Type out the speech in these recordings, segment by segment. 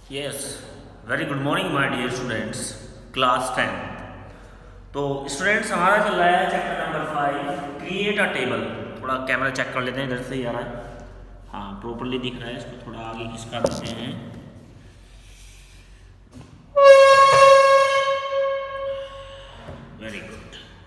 Yes, very good morning my dear students, class 10। तो students हमारा चल रहा है chapter number 5, create a table. थोड़ा कैमरा चेक कर लेते हैं, इधर से ही आ रहा है। हाँ, प्रॉपर्ली दिख रहा है। इसको थोड़ा आगे खिसका देते हैं। Very good.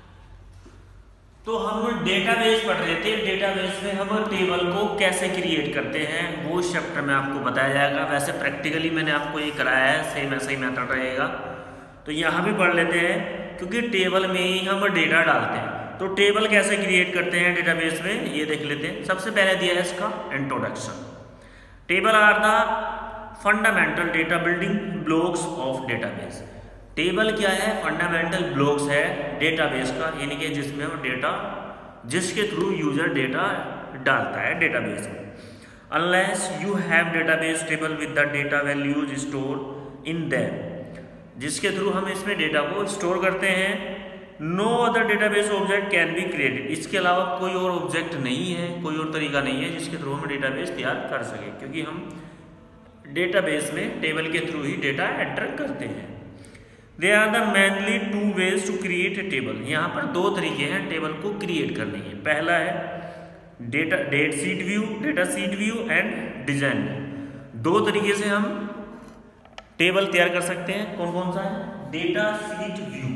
तो हम डेटाबेस पढ़ रहे थे। डेटाबेस में हम टेबल को कैसे क्रिएट करते हैं वो इस चैप्टर में आपको बताया जाएगा। वैसे प्रैक्टिकली मैंने आपको ये कराया है, सेम ऐसा ही मेथड रहेगा। तो यहाँ भी पढ़ लेते हैं, क्योंकि टेबल में ही हम डेटा डालते हैं। तो टेबल कैसे क्रिएट करते हैं डेटाबेस में, ये देख लेते हैं। सबसे पहले दिया है इसका introduction. Table are the fundamental data building blocks of database. Table क्या है? फंडामेंटल ब्लॉक्स है डेटाबेस का, यानी कि जिसमें वो डेटा, जिसके थ्रू यूजर डेटा डालता है डेटाबेस में। Unless you have database table with the data values store in them, जिसके थ्रू हम इसमें डेटा को स्टोर करते हैं। No other database object can be created. इसके अलावा कोई और ऑब्जेक्ट नहीं है, कोई और तरीका नहीं है जिसके थ्रू हम डेटाबेस तैयार कर सके, क्योंकि हम डेटाबेस में टेबल के थ्रू ही डेटा एंटर करते हैं। They are the mainly two ways to create a table. यहाँ पर दो तरीके हैं टेबल को क्रिएट करने के। पहला है data sheet view and design. दो तरीके से हम टेबल तैयार कर सकते हैं। कौन कौन सा है? डेटा शीट व्यू,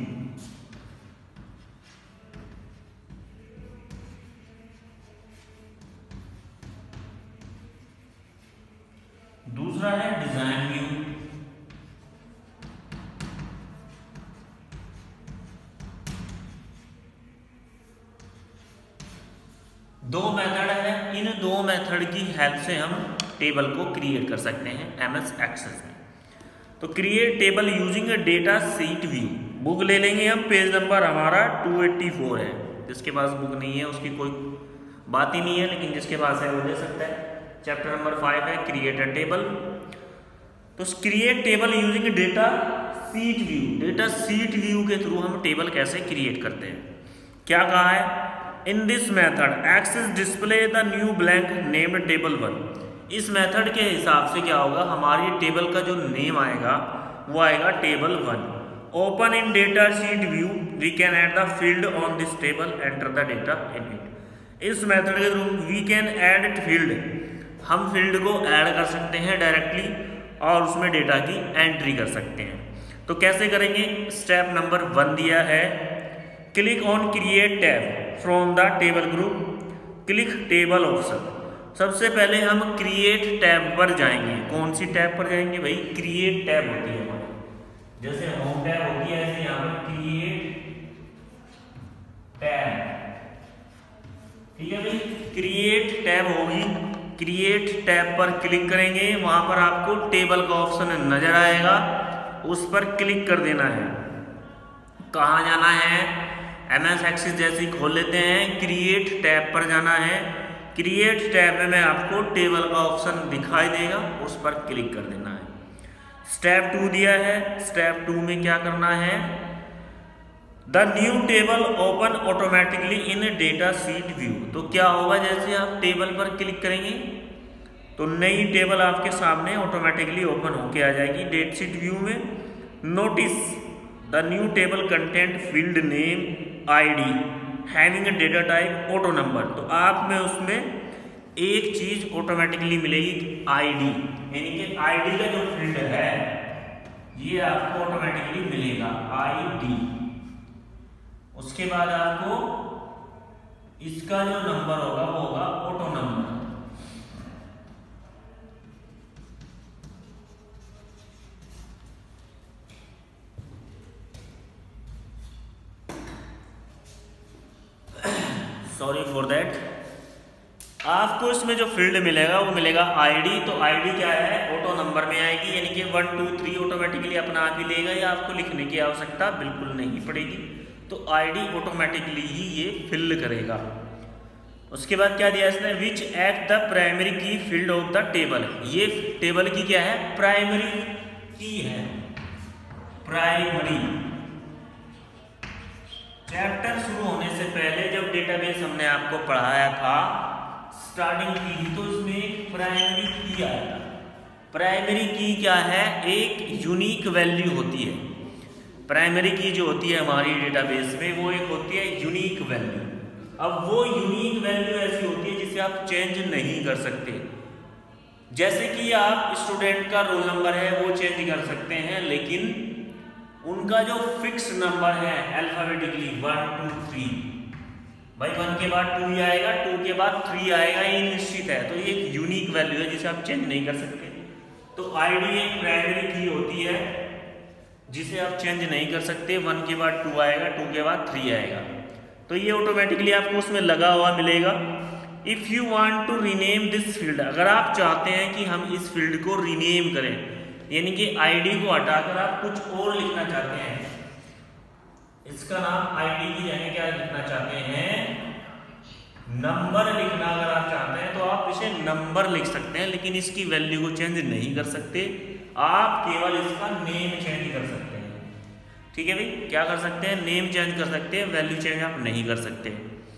दूसरा है डिजाइन व्यू। दो मेथड है। इन दो मेथड की हेल्प से हम टेबल को क्रिएट कर सकते हैं एमएस एक्सेल में। तो create table using data sheet view. Book ले लेंगे हम, पेज नंबर हमारा 284 है। जिसके पास बुक नहीं है उसकी कोई बात ही नहीं है, लेकिन जिसके पास है वो ले सकता है। चैप्टर नंबर 5 है क्रिएट अ टेबल। तो create table using data sheet view. Data sheet view के थ्रू हम टेबल कैसे क्रिएट करते हैं, क्या कहा है? In this method access display the new blank named table 1। इस मेथड के हिसाब से क्या होगा, हमारी टेबल का जो नेम आएगा वो आएगा table 1। Open in data sheet view we can add the field on this table, enter the data in it. इस मेथड के through we can add field, हम फील्ड को ऐड कर सकते हैं डायरेक्टली और उसमें डेटा की एंट्री कर सकते हैं। तो कैसे करेंगे? स्टेप नंबर 1 दिया है, click on create tab from the table group, click table option. सबसे पहले हम क्रिएट टैब पर जाएंगे। कौन सी टैब पर जाएंगे भाई? क्रिएट टैब होती है हमारी, जैसे होम टैब होती है ऐसे यहाँ पर क्रिएट टैब। ठीक है भाई, क्रिएट टैब होगी। क्रिएट टैब पर क्लिक करेंगे, वहां पर आपको टेबल का ऑप्शन नजर आएगा, उस पर क्लिक कर देना है। कहाँ जाना है? एमएस एक्सेल जैसे ही खोल लेते हैं, क्रिएट टैब पर जाना है। क्रिएट टैब में आपको टेबल का ऑप्शन दिखाई देगा, उस पर क्लिक कर देना है। स्टेप 2 दिया है। स्टेप 2 में क्या करना है? The new table open automatically in data sheet view. तो क्या होगा, जैसे आप टेबल पर क्लिक करेंगे तो नई टेबल आपके सामने ऑटोमेटिकली ओपन होके आ जाएगी डेट शीट व्यू में। Notice the new table content field name ID having data type auto number. तो आप में उसमें एक चीज ऑटोमेटिकली मिलेगी, आईडी, यानी कि आईडी का जो फील्ड है ये आपको ऑटोमेटिकली मिलेगा, आईडी। उसके बाद आपको इसका जो नंबर होगा वो होगा auto number. Sorry for that. आपको इसमें जो फील्ड मिलेगा वो मिलेगा आईडी। तो आईडी क्या है? ऑटो नंबर में आएगी, यानी कि 1 2 3 ऑटोमेटिकली अपना आप ही लेगा, या आपको लिखने की आवश्यकता बिल्कुल नहीं पड़ेगी। तो आईडी ऑटोमेटिकली ही ये फिल करेगा। उसके बाद क्या दिया इसने? Which act the primary key field of the table. ये टेबल की क्या है? प्राइमरी की है, प्राइमरी। चैप्टर शुरू होने से पहले जब डेटाबेस हमने आपको पढ़ाया था, स्टार्टिंग की थी, तो इसमें प्राइमरी की आया था। प्राइमरी की क्या है, एक यूनिक वैल्यू होती है। प्राइमरी की जो होती है हमारी डेटाबेस में वो एक होती है यूनिक वैल्यू। अब वो यूनिक वैल्यू ऐसी होती है जिसे आप चेंज नहीं कर सकते। जैसे कि आप स्टूडेंट का रोल नंबर है वो चेंज कर सकते हैं, लेकिन उनका जो फिक्स नंबर है अल्फाबेटिकली 1 2 3, भाई 1 के बाद 2 ही आएगा, 2 के बाद 3 आएगा, ये निश्चित है। तो ये एक यूनिक वैल्यू है जिसे आप चेंज नहीं कर सकते। तो आईडी एक प्राइमरी की होती है जिसे आप चेंज नहीं कर सकते। 1 के बाद 2 आएगा, 2 के बाद 3 आएगा, तो ये ऑटोमेटिकली आपको उसमें लगा हुआ मिलेगा। If you want to rename this field, अगर आप चाहते हैं कि हम इस फील्ड को रीनेम करें, यानी कि आईडी को हटाकर आप कुछ और लिखना चाहते हैं, इसका नाम आईडी की जगह क्या लिखना चाहते हैं, नंबर लिखना अगर आप चाहते हैं तो आप इसे नंबर लिख सकते हैं, लेकिन इसकी वैल्यू को चेंज नहीं कर सकते। आप केवल इसका नेम चेंज कर सकते हैं। ठीक है भाई, क्या कर सकते हैं, नेम चेंज कर सकते हैं, वैल्यू चेंज आप नहीं कर सकते।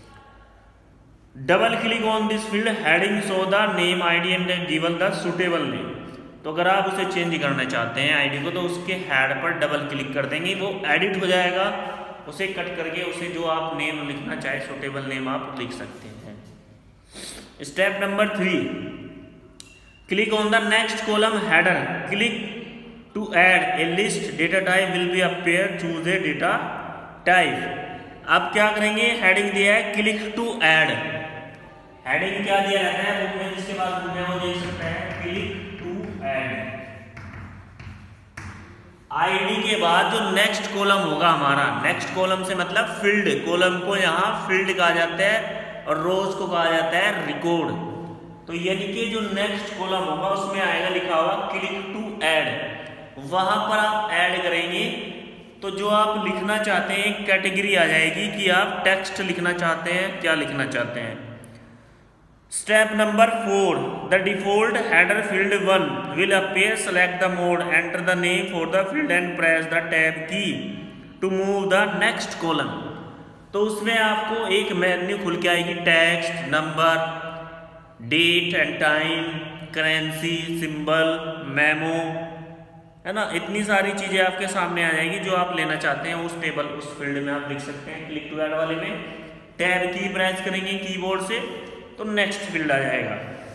Double click on this field heading show the name ID and given the suitable name. तो अगर आप उसे चेंज करना चाहते हैं आईडी को, तो उसके हेड पर डबल क्लिक कर देंगे, वो एडिट हो जाएगा। उसे कट करके उसे जो आप नेम लिखना चाहे सुटेबल नेम आप लिख सकते हैं। Step number 3, click on the next column header, click to add a list, data type will be appear, choose a data type. अब क्या करेंगे, हेडिंग दिया है क्लिक टू ऐड, हेडिंग क्या दिया रहता है बुक में, जिसके बाद बुक में वो देख सकते हैं, क्लिक टू ऐड। आईडी के बाद जो नेक्स्ट कॉलम होगा हमारा, नेक्स्ट कॉलम से मतलब फील्ड, कॉलम को यहाँ फील्ड कहा जाता है और रोज को कहा जाता है रिकॉर्ड। तो यानी कि जो नेक्स्ट कॉलम होगा उसमें आएगा लिखा हुआ क्लिक टू ऐड, वहां पर आप ऐड करेंगे तो जो आप लिखना चाहते हैं एक कैटेगरी आ जाएगी कि आप टेक्स्ट लिखना चाहते हैं, क्या लिखना चाहते हैं। Step number 4, the default header field 1 will appear, select the mode, enter the name for the field and press the tab key to move the next column. तो उसमें आपको एक मेन्यू खुल के आएगी, text, number, date and time, currency, symbol, memo, है ना, इतनी सारी चीजें आपके सामने आ जाएगी। जो आप लेना चाहते हैं उस टेबल, उस फील्ड में आप लिख सकते हैं। क्लिक टू ऐड वाले में टैब की प्रेस करेंगे कीबोर्ड से तो नेक्स्ट फील्ड आ जाएगा।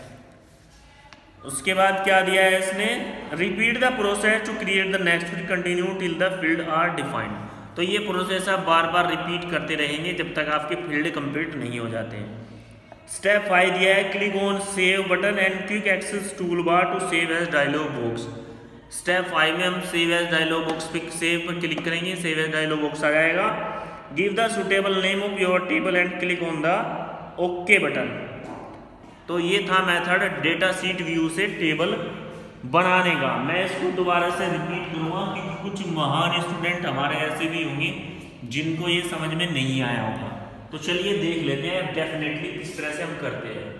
उसके बाद क्या दिया है इसने, repeat the process to create the next field, continue till the field are defined. तो ये प्रोसेस आप बार बार रिपीट करते रहेंगे जब तक आपके फील्ड कंप्लीट नहीं हो जाते हैं। स्टेप 5 दिया है, click on save button and quick access tool bar to save as dialog box. Step 5 में हम सेव एज डायलॉग बॉक्स पे सेव पर क्लिक करेंगे, सेव एज डायलॉग बॉक्स आ जाएगा। Give the suitable name of your table and click on the okay button. तो ये था मेथड डेटा सीट व्यू से टेबल बनाने का। मैं इसको दोबारा से रिपीट करूंगा क्योंकि कुछ महान स्टूडेंट हमारे ऐसे भी होंगे जिनको ये समझ में नहीं आया होगा। तो चलिए देख लेते हैं डेफिनेटली किस तरह से हम करते हैं।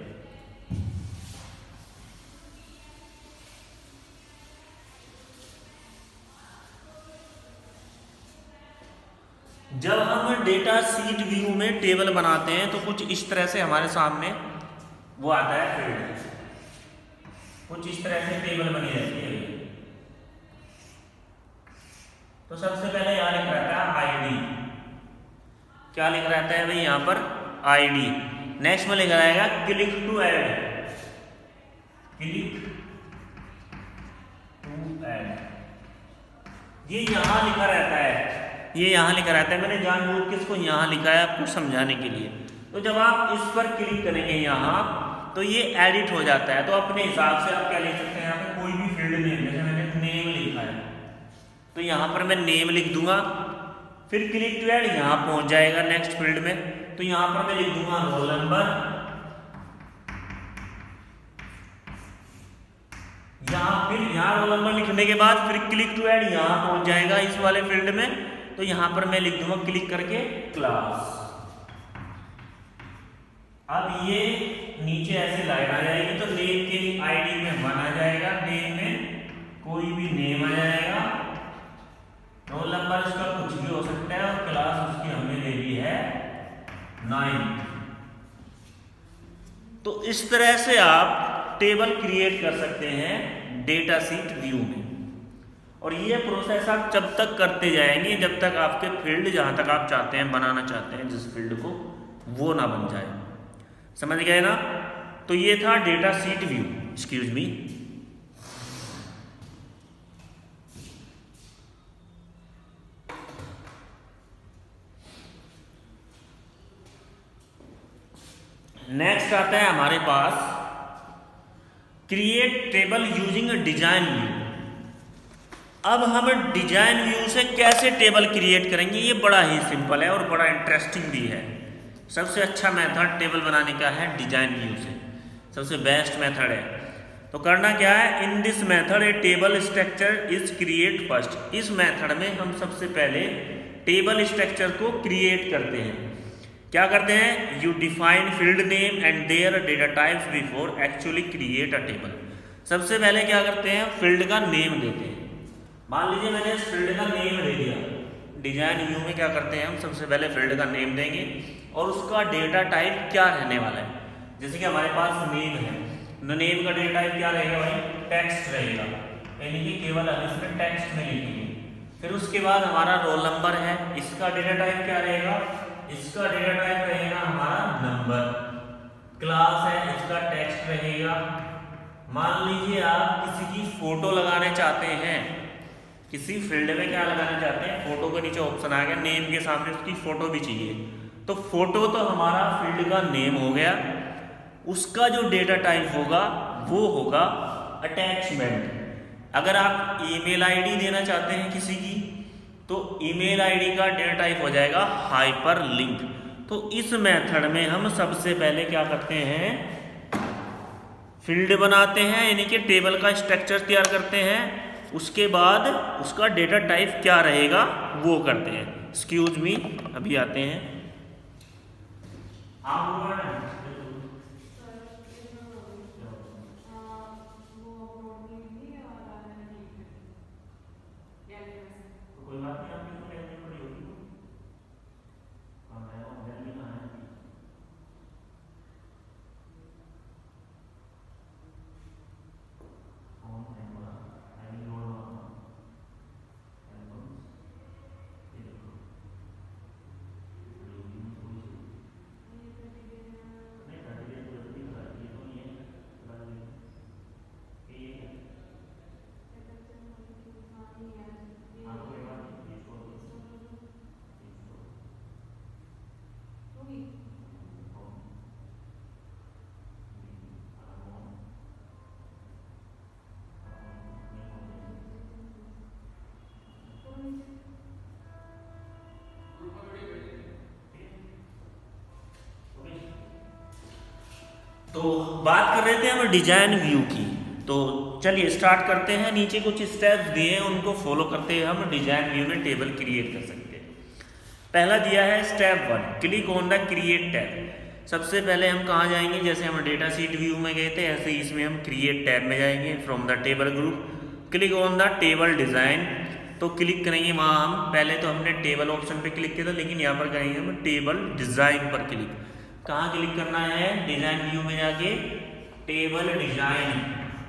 जब हम डेटा सीट व्यू में टेबल बनाते हैं तो कुछ इस तरह से हमारे सामने वो आता है फील्ड, कुछ इस तरह से टेबल बनी रहती है। तो सबसे पहले यहाँ लिख रहता है आईडी, क्या लिख रहता है भाई यहाँ पर आईडी। नेक्स्ट में लिखा रहेगा click to add, click to add, ये यहाँ लिखा रहता है, ये यहाँ लिखा रहता है। मैंने जानबूझ के इसको यहाँ लिखा है आपको समझाने के लिए। तो जब आप इस पर क्लिक करेंगे यहाँ तो ये एडिट हो जाता है। तो अपने हिसाब से आप क्या लिख सकते हैं, यहाँ पे कोई भी फील्ड नेम, जैसे मैंने नेम लिखा है तो यहाँ पर मैं नेम लिख दूंगा, फिर क्लिक टू ऐड यहाँ पहुंच जाएगा नेक्स्ट फील्ड में। तो यहाँ पर मैं लिख दूंगा रोल नंबर, यहाँ रोल नंबर लिखने के बाद फिर क्लिक टू ऐड यहाँ पहुंच जाएगा इस वाले फील्ड में। तो यहाँ पर मैं लिख दूंगा क्लिक करके क्लास। अब ये नीचे ऐसे लाइन आ जाएगी तो नेम के आईडी में 1 आ जाएगा, नेम में कोई भी नेम आ जाएगा, रोल नंबर इसका कुछ भी हो सकता है और क्लास उसकी हमने ले ली है 9। तो इस तरह से आप टेबल क्रिएट कर सकते हैं डेटा शीट व्यू में। और ये प्रोसेस आप जब तक करते जाएंगे जब तक आपके फील्ड जहां तक आप चाहते हैं बनाना चाहते हैं जिस फील्ड को वो ना बन जाए। समझ गए ना? तो ये था data sheet view. Excuse me. Next आता है हमारे पास create table using design view. अब हम डिजाइन व्यू से कैसे टेबल क्रिएट करेंगे, ये बड़ा ही सिंपल है और बड़ा इंटरेस्टिंग भी है। सबसे अच्छा मेथड टेबल बनाने का है डिजाइन व्यू से, सबसे बेस्ट मेथड है। तो करना क्या है, in this method a table structure is create first. इस मेथड में हम सबसे पहले टेबल स्ट्रक्चर को क्रिएट करते हैं। क्या करते हैं, you define field name and their data types before actually create a table. सबसे पहले क्या करते हैं, फील्ड का नेम देते हैं। मान लीजिए मैंने इस फील्ड का नेम दे दिया। डिजाइन व्यू में क्या करते हैं, हम सबसे पहले फील्ड का नेम देंगे और उसका डेटा टाइप क्या रहने वाला है। जैसे कि हमारे पास नेम है, नेम का डेटा टाइप क्या रहेगा भाई, टेक्स्ट रहेगा, यानी कि केवल हम इसमें टेक्स्ट में लिखेंगे। फिर उसके बाद हमारा रोल नंबर है, इसका डेटा टाइप क्या रहेगा, इसका डेटा टाइप रहेगा हमारा नंबर। क्लास है, इसका टेक्स्ट रहेगा। मान लीजिए आप किसी की फोटो लगाने चाहते हैं, किसी फील्ड में क्या लगाना चाहते हैं, फोटो के नीचे ऑप्शन आ गया, नेम के सामने उसकी फोटो भी चाहिए। तो फोटो तो हमारा फील्ड का नेम हो गया, उसका जो डेटा टाइप होगा वो होगा अटैचमेंट। अगर आप ईमेल आईडी देना चाहते हैं किसी की, तो ईमेल आईडी का डेटा टाइप हो जाएगा हाइपर लिंक। तो इस मेथड में हम सबसे पहले क्या करते हैं, फील्ड बनाते हैं, यानी कि टेबल का स्ट्रक्चर तैयार करते हैं। उसके बाद उसका डेटा टाइप क्या रहेगा वो करते हैं। एक्सक्यूज मी, अभी आते हैं। तो बात कर रहे थे हम डिजाइन व्यू की, तो चलिए स्टार्ट करते हैं। नीचे कुछ स्टेप्स दिए हैं, उनको फॉलो करते हैं हम डिजाइन व्यू में टेबल क्रिएट कर सकते हैं। पहला दिया है step 1, click on the create tab. सबसे पहले हम कहाँ जाएंगे, जैसे हम डेटा शीट व्यू में गए थे ऐसे ही इसमें हम क्रिएट टैब में जाएंगे। From the table group click on the table design, तो क्लिक करेंगे वहाँ हम, पहले तो हमने टेबल ऑप्शन पे क्लिक किया था, लेकिन यहाँ पर करेंगे हम टेबल डिजाइन पर क्लिक। कहाँ क्लिक करना है, डिजाइन व्यू में जाके टेबल डिजाइन,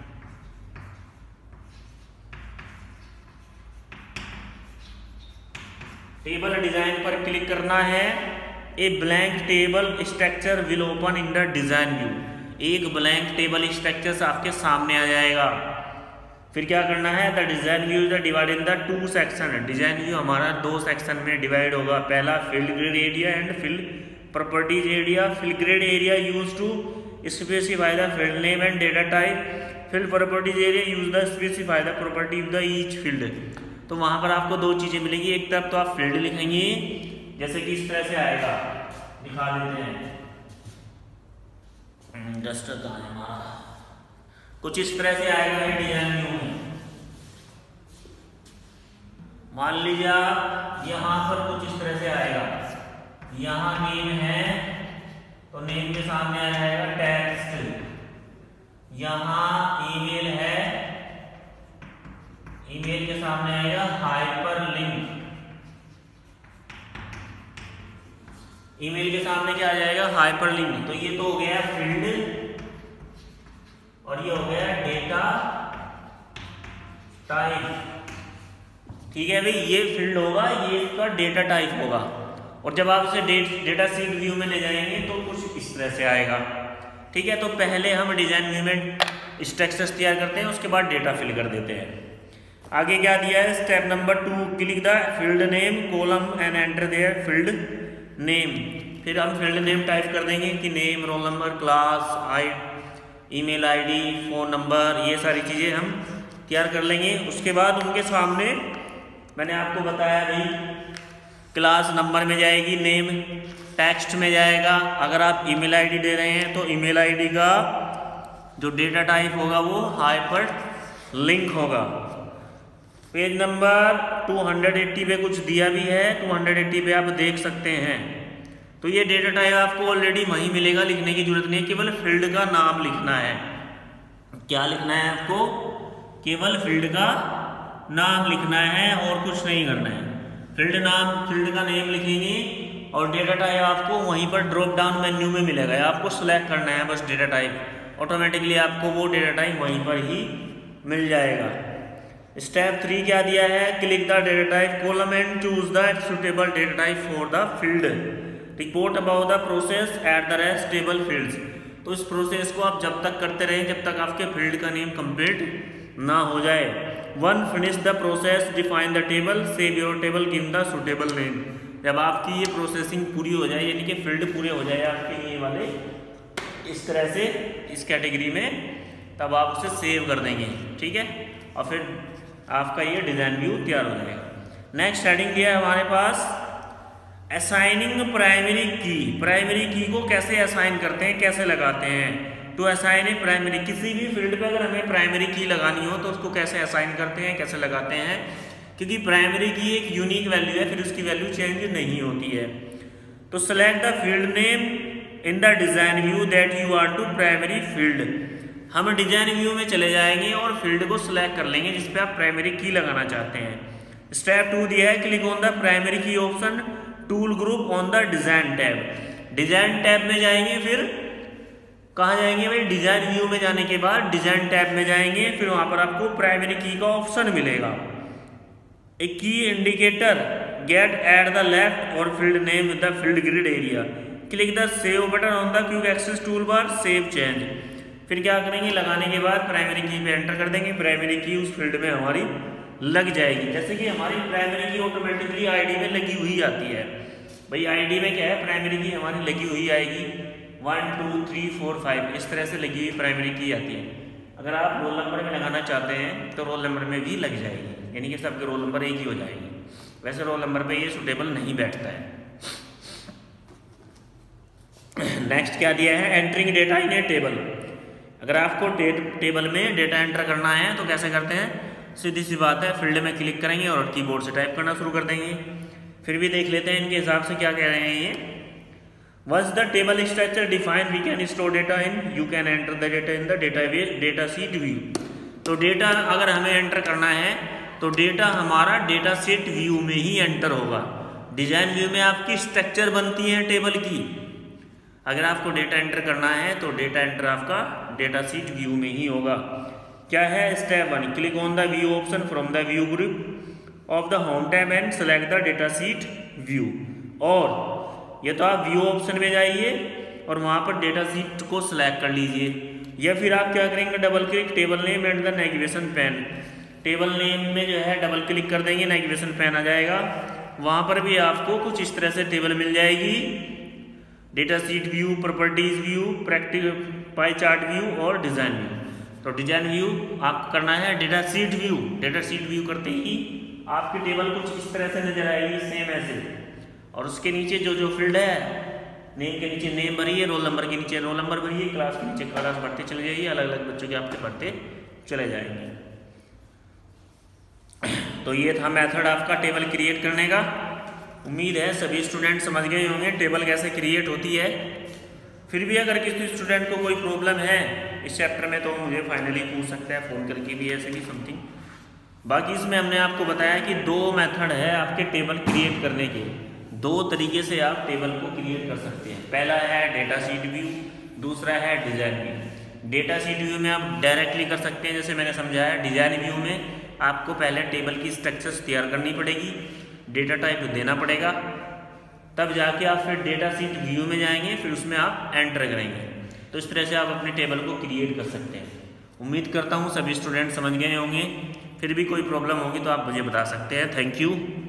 टेबल डिजाइन पर क्लिक करना है। A blank table structure will open in the design view. एक ब्लैंक टेबल स्ट्रक्चर आपके सामने आ जाएगा। फिर क्या करना है, the design view is divide in the 2 section. Design view हमारा 2 सेक्शन में डिवाइड होगा। पहला field grid area and field properties area. Field grid area use to specify the field name and data type. Field properties area use the specify the property of the each field. तो वहां पर आपको 2 चीजें मिलेगी। एक तरफ तो आप फील्ड लिखेंगे, जैसे कि इस तरह से आएगा, दिखा देते हैं रजिस्टर कहाँ है हमारा, कुछ इस तरह से आएगा डिजाइन व्यू में। मान लीजिए आप यहाँ पर कुछ इस तरह से आएगा, यहाँ नेम है तो नेम के सामने आ जाएगा टेक्स्ट, यहाँ ईमेल है, ईमेल के सामने आएगा हाइपर लिंक, ईमेल के सामने क्या आ जाएगा, हाइपर लिंक। तो ये तो हो गया फील्ड और ये हो गया डेटा टाइप। ठीक है भाई, ये फील्ड होगा, ये इसका डेटा टाइप होगा। और जब आप इसे डेटा शीट व्यू में ले जाएंगे तो कुछ इस तरह से आएगा। ठीक है, तो पहले हम डिजाइन व्यू में स्ट्रक्चर्स तैयार करते हैं, उसके बाद डेटा फिल कर देते हैं। आगे क्या दिया है, step number 2, click the field name column and enter their field name. फिर हम फील्ड नेम टाइप कर देंगे कि name, roll number, class, email ID, phone number, ये सारी चीज़ें हम तैयार कर लेंगे। उसके बाद उनके सामने मैंने आपको बताया भाई, क्लास नंबर में जाएगी, नेम टेक्स्ट में जाएगा। अगर आप ईमेल आईडी दे रहे हैं तो ईमेल आईडी का जो डेटा टाइप होगा वो हाइपर लिंक होगा। पेज नंबर 280 पे कुछ दिया भी है, 280 पे आप देख सकते हैं। तो ये डेटा टाइप आपको ऑलरेडी वहीं मिलेगा, लिखने की जरूरत नहीं है, केवल फील्ड का नाम लिखना है। क्या लिखना है आपको, केवल फील्ड का नाम लिखना है और कुछ नहीं करना है। फील्ड नाम, फील्ड का नेम लिखेंगे और डेटा टाइप आपको वहीं पर ड्रॉप डाउन मेन्यू में मिलेगा, आपको सिलेक्ट करना है बस डेटा टाइप। ऑटोमेटिकली आपको वो डेटा टाइप वहीं पर ही मिल जाएगा। स्टेप 3 क्या दिया है, click the data type column and choose the suitable data type for the field. Report about the process at the rest table fields. तो इस प्रोसेस को आप जब तक करते रहें जब तक आपके फील्ड का नेम कंप्लीट ना हो जाए। 1 finish the process, define the table, save your table, give the suitable name. जब आपकी ये प्रोसेसिंग पूरी हो जाए, यानी कि फील्ड पूरे हो जाए आपके ये वाले इस तरह से इस कैटेगरी में, तब आप उसे सेव कर देंगे। ठीक है, और फिर आपका ये डिज़ाइन व्यू तैयार हो जाएगा। नेक्स्ट हेडिंग दिया है हमारे पास, assigning primary key. Primary key को कैसे असाइन करते हैं, कैसे लगाते हैं। टू असाइन ए प्राइमरी, किसी भी फील्ड पे अगर हमें प्राइमरी की लगानी हो तो उसको कैसे असाइन करते हैं, कैसे लगाते हैं, क्योंकि प्राइमरी की एक यूनिक वैल्यू है, फिर उसकी वैल्यू चेंज नहीं होती है। तो select the field name in the design view that you want to primary field. हम डिजाइन व्यू में चले जाएंगे और फील्ड को सिलेक्ट कर लेंगे जिस पे आप प्राइमरी की लगाना चाहते हैं। स्टेप 2 दिया है, click on the primary key option, tool group on the design tab. Design tab में जाएंगे, फिर कहाँ जाएंगे भाई, डिजाइन व्यू में जाने के बाद डिजाइन टैब में जाएंगे, फिर वहां पर आपको प्राइमरी की का ऑप्शन मिलेगा। एक key indicator get at the left और field name with the field grid area. Click the save button on the quick access tool bar, save change. फिर क्या करेंगे, लगाने के बाद प्राइमरी की पे एंटर कर देंगे, प्राइमरी की उस फील्ड में हमारी लग जाएगी। जैसे कि हमारी प्राइमरी की ऑटोमेटिकली आईडी में लगी हुई आती है। भाई आईडी में क्या है, प्राइमरी की हमारी लगी हुई आएगी, 1 2 3 4 5 इस तरह से लगी हुई प्राइमरी की आती है। अगर आप रोल नंबर में लगाना चाहते हैं तो रोल नंबर में भी लग जाएगी, यानी कि सबके रोल नंबर एक ही हो जाएंगे। वैसे रोल नंबर पे ये सुटेबल नहीं बैठता है। नेक्स्ट क्या दिया है, entering data in a table. अगर आपको टेबल में डेटा एंटर करना है तो कैसे करते हैं, सीधी सी बात है, फील्ड में क्लिक करेंगे और कीबोर्ड से टाइप करना शुरू कर देंगे। फिर भी देख लेते हैं इनके हिसाब से क्या कह रहे हैं ये। Once the table structure defined, we can store data in. You can enter the data in the database data sheet view. तो डेटा अगर हमें एंटर करना है तो डेटा हमारा डेटा शीट व्यू में ही एंटर होगा। डिजाइन व्यू में आपकी स्ट्रक्चर बनती है टेबल की। अगर आपको डेटा एंटर करना है तो डेटा एंटर आपका डेटा शीट व्यू में ही होगा। क्या है, step 1, click on the view option from the view group of the home tab and select the data sheet view. और ये तो आप व्यू ऑप्शन में जाइए और वहाँ पर डेटा शीट को सिलेक्ट कर लीजिए, या फिर आप क्या करेंगे, double click table name and the navigation pane. Table name में जो है डबल क्लिक कर देंगे, नेविगेशन पैन आ जाएगा, वहाँ पर भी आपको कुछ इस तरह से टेबल मिल जाएगी, data sheet view, properties view, practical pie chart view और डिजाइन व्यू। तो डिजाइन व्यू आपको करना है data sheet view. Data sheet view करते ही आपकी टेबल कुछ इस तरह से नजर आएगी, सेम ऐसे, और उसके नीचे जो फील्ड है, नेम के नीचे नेम भरिए, रोल नंबर के नीचे रोल नंबर भरिए, क्लास के नीचे क्लास बढ़ते चले जाइए, अलग अलग बच्चों के आपके बढ़ते चले जाएंगे। तो ये था मेथड आपका टेबल क्रिएट करने का। उम्मीद है सभी स्टूडेंट समझ गए होंगे टेबल कैसे क्रिएट होती है। फिर भी अगर किसी स्टूडेंट को कोई प्रॉब्लम है इस चैप्टर में तो मुझे फाइनली पूछ सकता है फ़ोन करके भी, ऐसे भी समथिंग। बाकी इसमें हमने आपको बताया कि 2 मेथड है आपके टेबल क्रिएट करने के। 2 तरीके से आप टेबल को क्रिएट कर सकते हैं। पहला है डेटा शीट व्यू, दूसरा है design view. Data sheet view में आप डायरेक्टली कर सकते हैं, जैसे मैंने समझाया। डिजाइन व्यू में आपको पहले टेबल की स्ट्रक्चर्स तैयार करनी पड़ेगी, डेटा टाइप देना पड़ेगा, तब जाके आप फिर डेटा शीट व्यू में जाएंगे, फिर उसमें आप एंटर करेंगे। तो इस तरह से आप अपने टेबल को क्रिएट कर सकते हैं। उम्मीद करता हूँ सभी स्टूडेंट समझ गए होंगे। फिर भी कोई प्रॉब्लम होगी तो आप मुझे बता सकते हैं। Thank you.